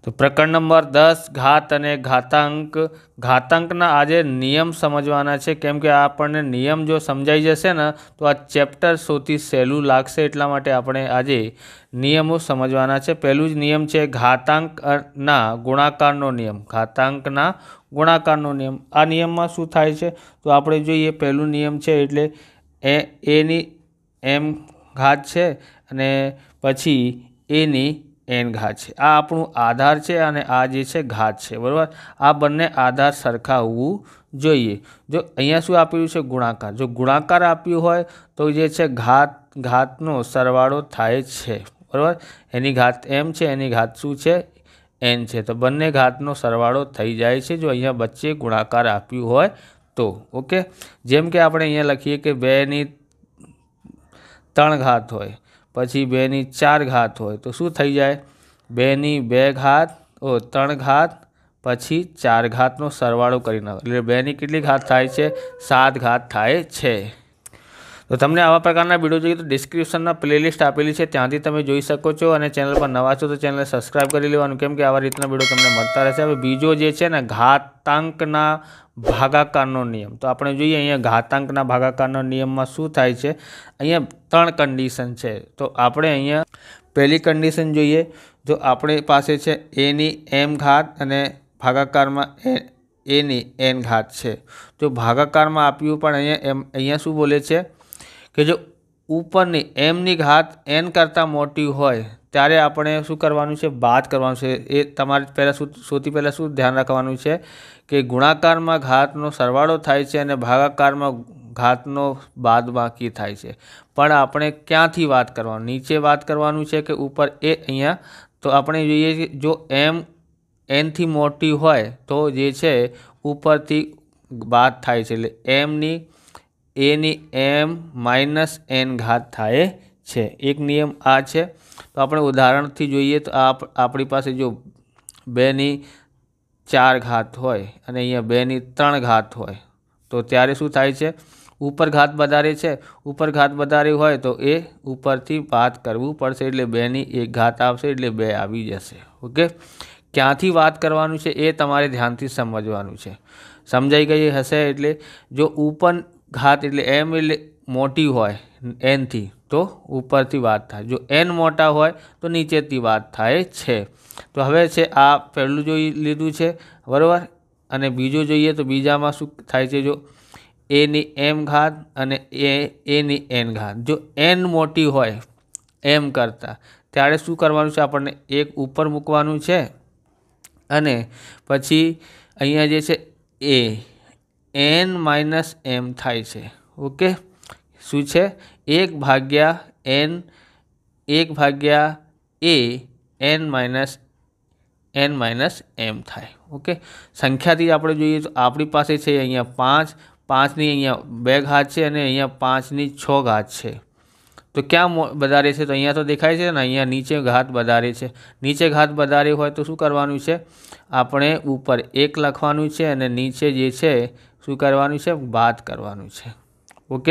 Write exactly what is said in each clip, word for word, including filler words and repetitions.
तो प्रकरण नंबर दस घात अने घातांक। घातांकना आजे नियम समझवाना छे, केम के आपणे नियम जो समझाई जशे ने तो आ चेप्टर सौथी सहेलुं लागशे, एटला माटे आपणे आजे नियमो समझवाना छे। पहेलुं ज नियम छे घातांकना गुणाकारनो नियम। घातांकना गुणाकारनो नियम। आ नियममां शुं थाय छे तो आपणे जोईए पहेलुं नियम छे एटले ए ए नी एम घात छे अने पछी ए नी एन घात छे। आ आपणुं आधार छे अने आ जे छे घात छे, बराबर। आ बंने आधार सरखा होवुं जोईए। जो अहींया शुं आप्युं छे गुणाकार, जो गुणाकार आप्यो होय तो जे छे घात घातनो सरवाळो थाय छे, बराबर। एनी घात एम छे, एनी घात शुं छे एन छे, तो बंने घातनो सरवाळो थई जाय छे जो अहींया वच्चे गुणाकार आप्यो होय तो। ओके, जेम के आपणे अहींया लखीए के बे नी त्रण घात होय, पछी बे नी चार घात होय तो शुं थई जाय, बे नी बे घात ओ त्रण घात पछी चार घातनो सरवाळो करी नाखो એટલે बे नी કેટલી ઘાત થાય છે, सात घात થાય છે। तो तमने आवा प्रकारना विडियो जोईए तो डिस्क्रिप्शनमां प्लेलिस्ट आपेली छे, त्यांथी तमे जोई शको छो। अने चेनल पर नवा छो तो चेनल सब्सक्राइब करी लेवानुं, केम के आवा रीतना विडियो तमने मळता रहेशे। हवे बीजो जे छे ने घातांकना भागाकारनो नियम। तो आपणे जोईए अहींया घातांकना भागाकारना नियममां शुं थाय छे। अहींया त्रण कंडीशन छे, तो आपणे अहींया पहेली कंडीशन जोईए। जो आपणे पासे छे ए नी एम घात अने भागाकारमां ए ए नी एन घात छे। जो भागाकारमां आप्युं पण अहींया एम अहींया शुं बोले छे कि जो उपरनी एम नी घात एन करता मोटी होय त्यारे आपणे शुं करवानुं छे, बाद करवानुं छे। ए तमारे पहेला शुं सौथी पहेला शुं ध्यान राखवानुं छे कि गुणाकारमां घातनो सरवाळो थाय छे अने भागाकारमां घातनो बादबाकी थाय छे। पण आपणे क्यांथी वात करवानुं, नीचे वात करवानुं छे कि ऊपर ए अहींया। तो आपणे जोईए कि जो एम एन थी मोटी होय तो जे छे उपरथी बाद थाय छे, एटले एम नी ए नी एम माइनस एन घात थाय छे। एक नियम आ छे। तो आपणे उदाहरणथी जोईए तो आप आपणी पासे जो बे नी चार घात होय अने अहींया बे नी त्रण घात होय तो त्यारे शुं थाय छे, ऊपर घात वधारे छे, ऊपर घात वधारे होय तो ए उपरथी बाद करवुं पड़शे, एटले बे नी एक घात आवशे, एटले बे आवी जशे। ओके, क्यांथी वात करवानुं छे ए तमारे ध्यानथी समजवानुं छे। समजाई गई हशे। एटले जो ऊपर घात एटले एम एटले मोटी होय एन थी तो उपरथी वात थाय, जो एन मोटा होय तो नीचेथी वात थाय छे। तो हवे छे आ पहेलुं जोई लीधुं छे, बराबर। अने बीजो जोईए तो बीजामां शुं थाय छे, जो ए नी एम घात अने ए ए नी एन घात। जो एन मोटी होय एम करता त्यारे शुं करवानुं छे, आपणने एक ऊपर मूकवानुं छे अने पछी अहींया जे छे ए एन माइनस एम थाय छे। ओके, शुं छे एक भाग्या एन एक भाग्या A N minus N minus M थाय। ओके, संख्याथी आपणे जोईए तो आपणी पासे छे अहींया पांच, पांच नी अहींया बे घात छे अने अहींया पांच नी छ घात छे। तो क्या वधारे छे, तो अहींया तो देखाय छे ने अहींया नीचे घात वधारे छे। नीचे घात वधारे होय तो शुं करवानुं छे, आपणे ऊपर एक लखवानुं छे अने नीचे जे छे शुं करवानुं छे, बाद करवानुं छे। ओके,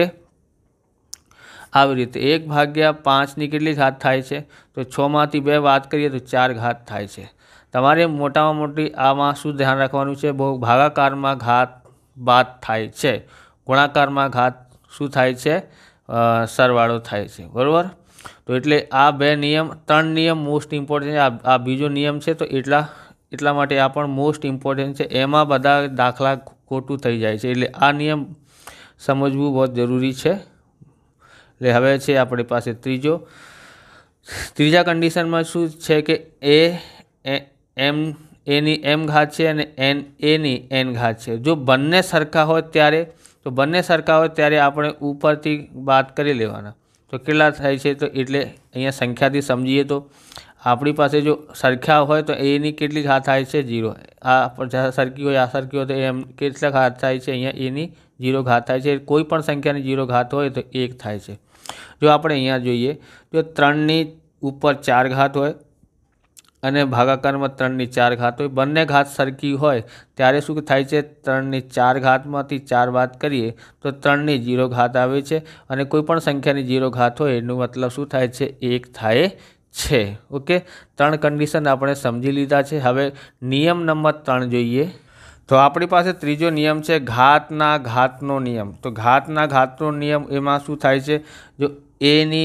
આવી રીતે एक ભાગ્યા પાંચની કેટલી ઘાત થાય છે, તો છમાંથી બે વાત કરીએ તો ચાર ઘાત થાય છે। તમારે મોટામાં મોટી આમાં શું ધ્યાન રાખવાનું છે, બહુ ભાગાકારમાં ઘાત બાદ થાય છે, ગુણાકારમાં ઘાત શું થાય છે, સરવાળો થાય છે, બરાબર। તો એટલે આ બે નિયમ ત્રણ નિયમ મોસ્ટ ઇમ્પોર્ટન્ટ છે। આ બીજો નિયમ છે તો એટલા એટલા માટે આ પણ મોસ્ટ ઇમ્પોર્ટન્ટ છે। એમાં બધા દાખલા ખોટું થઈ જાય છે, એટલે આ નિયમ સમજવું બહુ જરૂરી છે। એટલે હવે છે આપણી પાસે ત્રીજો ત્રીજા કન્ડિશનમાં શું છે કે એ એમ એની એમ ઘાત છે અને એન એની એન ઘાત છે। જો બંને સરખા હોય ત્યારે તો બંને સરખા હોય ત્યારે આપણે ઉપરથી બાદ કરી લેવાના। તો કેટલા થાય છે, તો એટલે અહીંયા સંખ્યાથી સમજીએ તો આપણી પાસે જો સરખા હોય તો એની કેટલી ઘાત થાય છે, ઝીરો। આ સરખી હોય આ સરખી હોય તો એમ કેટલા ઘાત થાય છે, અહીંયા એની ઝીરો ઘાત થાય છે। કોઈ પણ સંખ્યાની ઝીરો ઘાત હોય તો એક થાય છે। જો આપણે અહીંયા જોઈએ તો ત્રણની ઉપર ચાર ઘાત હોય અને ભાગાકારમાં ત્રણની ચાર ઘાત હોય, બંને ઘાત સરખી હોય ત્યારે શું થાય છે, ત્રણની ચાર ઘાતમાંથી ચાર બાદ કરીએ તો ત્રણની ઝીરો ઘાત આવે છે અને કોઈ પણ સંખ્યાની ઝીરો ઘાત હોય એનો મતલબ શું થાય છે, એક થાય छे। ओके, त्रण कंडीशन आपणे समझी लीधा छे। हवे नियम नंबर त्रण जोईए। तो अपनी पास त्रीजो नियम है घातना घातनो नियम। तो घातना घातनो नियम एमां शुं थाय छे, जो ए नी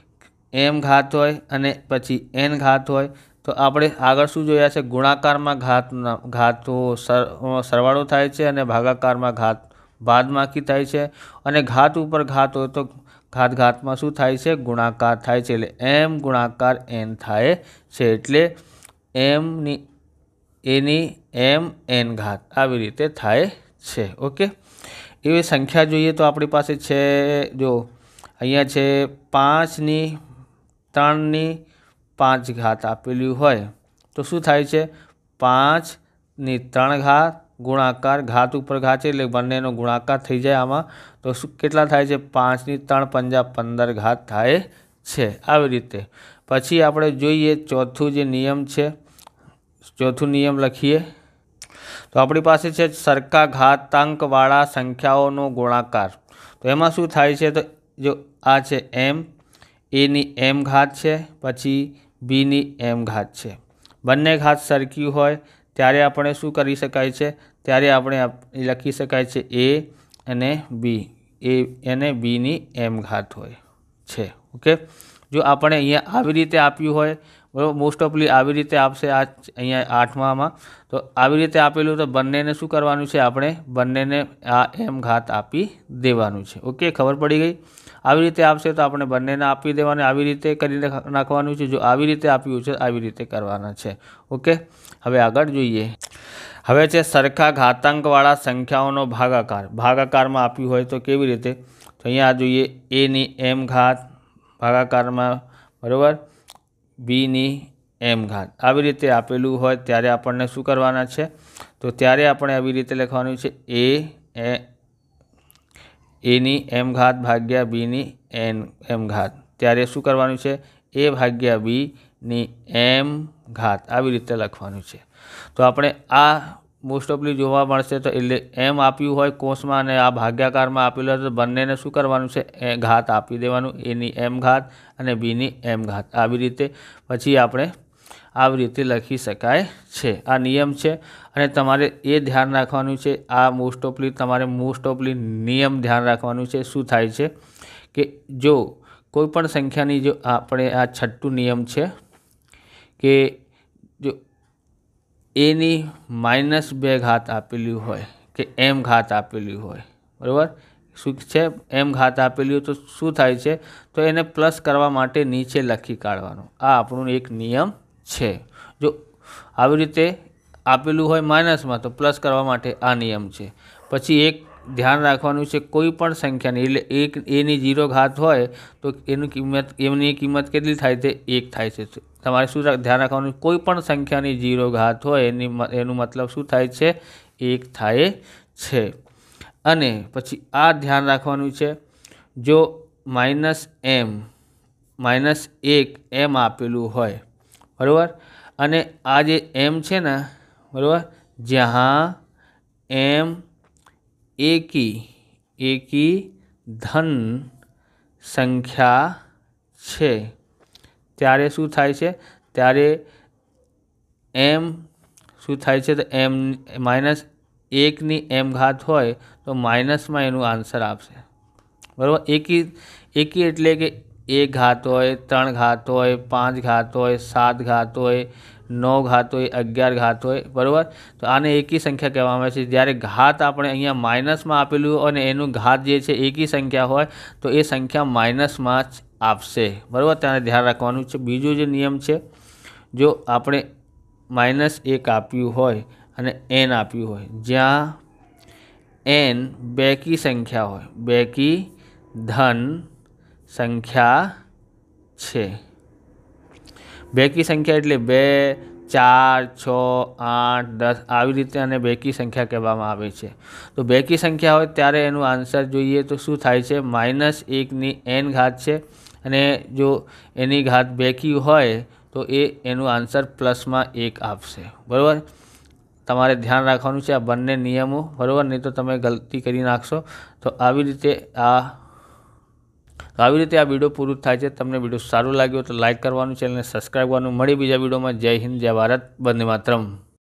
एम घात होय अने पछी एन घात होय तो आपणे आगळ शुं जोया छे, गुणाकारमां घात घातो सर सरवाळो थाय छे अने भागाकारमां घात बादबाकी थाय छे अने घात उपर घात होय तो घात घातमां शुं थाय छे, गुणाकार थाय छे। एटले एम गुणाकार एन थाय छे। एटले एम नी एनी एम एन घात આવી રીતે થાય છે। ઓકે, એવી સંખ્યા જોઈએ તો આપણી પાસે છે, જો અહીંયા છે પાંચની ત્રણની પાંચ ઘાત આપેલી હોય તો શું થાય છે, પાંચની ત્રણ ઘાત ગુણાકાર ઘાત ઉપર ઘાત છે એટલે બંનેનો ગુણાકાર થઈ જાય આમાં તો શું કેટલા થાય છે, પાંચની ત્રણ પંજા પંદર ઘાત થાય છે। આવી રીતે પછી આપણે જોઈએ ચોથું જે નિયમ છે, चौथु नियम लखीए तो अपनी पास है सरखा घातांकवाळा संख्याओनो गुणाकार। तो एमां शुं थाय छे, तो जो आ छे एम ए नी एम घात है पछी बी नी एम घात है, बंने घात सरखी होय त्यारे आपणे शुं करी शकाय छे, त्यारे आपणे लखी शकाय छे ए अने बी, ए अने बी नी एम घात होय छे। ओके, जो आपणे अहींया आवी रीते आप्युं होय बराबर, मोस्ट ऑफली आवी रीते आपशे आ अहींया आठमामां तो आवी रीते आपेलुं तो बंनेने शुं करवानुं छे, आपणे बंनेने आ एम घात आपी देवानुं छे। ओके, खबर पड़ी गई। आवी रीते आपशे तो आपणे बंनेने आपी देवानुं, आवी रीते करीने नाखवानुं छे। जो आवी रीते आप्युं छे आवी रीते करवाना छे। ओके, हवे आगळ जोईए। हवे छे सरखा घातांकवाळा संख्याओनो भागाकार। भागाकारमां आप्युं होय तो केवी रीते, तो अहींया जोईए ए नी एम घात भागाकारमां बराबर बी नी एम घात આવી રીતે આપેલું હોય ત્યારે આપણને શું કરવાના છે, તો ત્યારે આપણે આવી રીતે લખવાનું છે એ ए नी एम घात भाग्या बी नी एन एम घात, ત્યારે શું કરવાનું છે, ए ભાગ્યા बी नी एम घात આવી રીતે લખવાનું છે। તો આપણે આ મોસ્ટ ઓફલી જોવા મળશે તો એટલે એમ આપ્યું હોય કોષમાં અને આ ભાગ્યાકારમાં આપેલું હોય તો બંનેને શું કરવાનું છે, એ ઘાત આપી દેવાનું, એની એમ ઘાત અને બીની એમ ઘાત આવી રીતે પછી આપણે આવી રીતે લખી શકાય છે। આ નિયમ છે અને તમારે એ ધ્યાન રાખવાનું છે, આ મોસ્ટ ઓફલી તમારે મોસ્ટ ઓફલી નિયમ ધ્યાન રાખવાનું છે। શું થાય છે કે જો કોઈપણ સંખ્યાની જો આપણે આ છઠ્ઠું નિયમ છે કે જો एनी माइनस बे घात आपेली होय के एम घात आपेली होय बराबर, शुं छे एम घात आपेली हो तो शुं थाय छे, तो एने प्लस करवा माटे नीचे लखी काढवानो। आ आपणो एक नियम छे। जो आवी रीते आपेलुं होय माइनस में तो प्लस करवा माटे आ नियम छे। पछी एक ध्यान राखवानुं छे, कोईपण संख्यानी एटले एक ए नी जीरो घात होय तो एनी किंमत एमनी किंमत केटली थाय छे, एक थाय छे। तमारे शुं ध्यान राखवानुं, कोईपण संख्यानी जीरो घात होय एनी एनु मतलब शुं थाय छे, एक थाय छे। अने पछी आ ध्यान राखवानुं छे, जो माइनस एम माइनस एक एम आपेलुं होय बराबर, अने आ जे एम छे ने बराबर, ज्यां एम एकी एकी धन संख्या छे त्यारे शुं थाय छे, त्यारे एम शुं थाय छे, तो एम माइनस एक नी एम घात होय तो माइनस में एनु आंसर आपशे बराबर। एकी एकी एटले के एक घात होय, त्रण घात होय, पांच घात होय, सात घात होय, नौ घात होय, अगियार घात होय बराबर। तो आने एकी संख्या कहेवामां आवे छे। ज्यारे घात आपणे अहींया माइनस में आपेलुं होय अने एनु घात जे छे एकी संख्या होय तो ए संख्या माइनस में ज आपशे बराबर, त्याने ध्यान राखवानुं छे। बीजो जे नियम छे, जो आपणे माइनस एक आप्युं होय अने एन आप्युं होय, ज्यां एन बेकी संख्या होय, बेकी धन संख्या छे। बेकी संख्या एटले बे, चार, छ, आठ, दस આવી રીતે આને બેકી સંખ્યા કહેવામાં આવે છે। તો બેકી સંખ્યા હોય ત્યારે એનું આન્સર જોઈએ તો શું થાય છે, માઇનસ એકની એન ઘાત છે અને જો એની ઘાત બેકી હોય તો એ એનું આન્સર પ્લસમાં એક આપશે બરાબર। તમારે ધ્યાન રાખવાનું છે આ બંને નિયમો બરાબર, નહીં તો તમે ગલતી કરી નાખશો। તો આવી રીતે આ તો આવી રીતે આ વિડીયો પૂરું થાય છે. તમને વિડીયો સારું લાગ્યો તો લાઇક કરવાનું, ચેનલને સબસ્ક્રાઈબ કરવાનું. મળી બીજા વિડીયોમાં. જય હિન્દ, જય ભારત, વંદે માતરમ.